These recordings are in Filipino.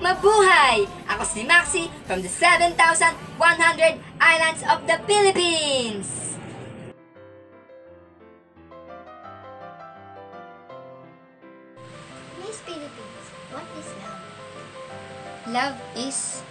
Mabuhay! Ako si Maxi from the 7,100 Islands of the Philippines! Miss Philippines, what is love? Love is...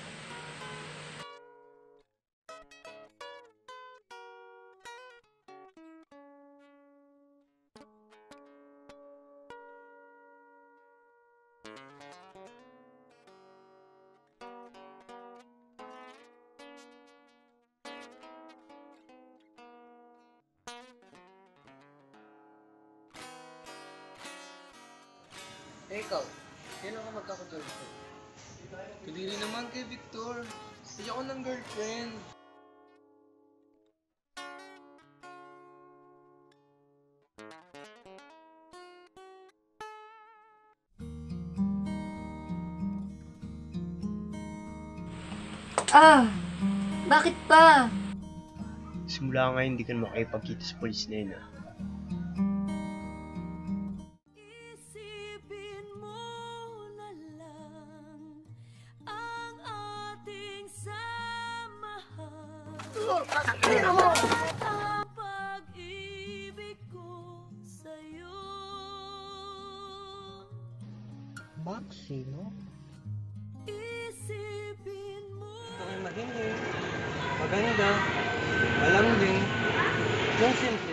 Ikaw, kailan ka magkaka-girlfriend? Kadiri naman kay Victor. Hindi ako ng girlfriend. Bakit pa? Simula nga hindi ka na makipagkita sa polis na yun, ah. Isipin mo na lang ang ating samahan. Ang pag-ibig ko sa'yo. Maxi, no? Isipin mo. Ang maganda, maganda, malambing, yung simple.